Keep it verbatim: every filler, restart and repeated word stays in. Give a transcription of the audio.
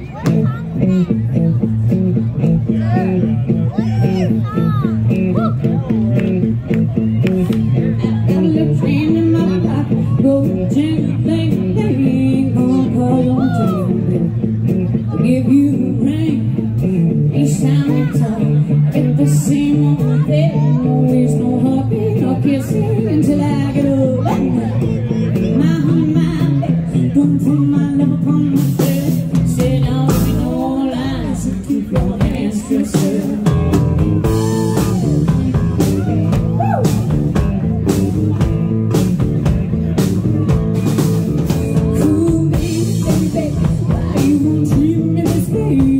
Give you a ring, each time we talk, get the same old thing. Always no hugging or kissing until I get over. My honey, my baby, don't put my love upon my face. Say now we know lies and keep your hands to yourself. Cool me, baby, why you won't treat me this way?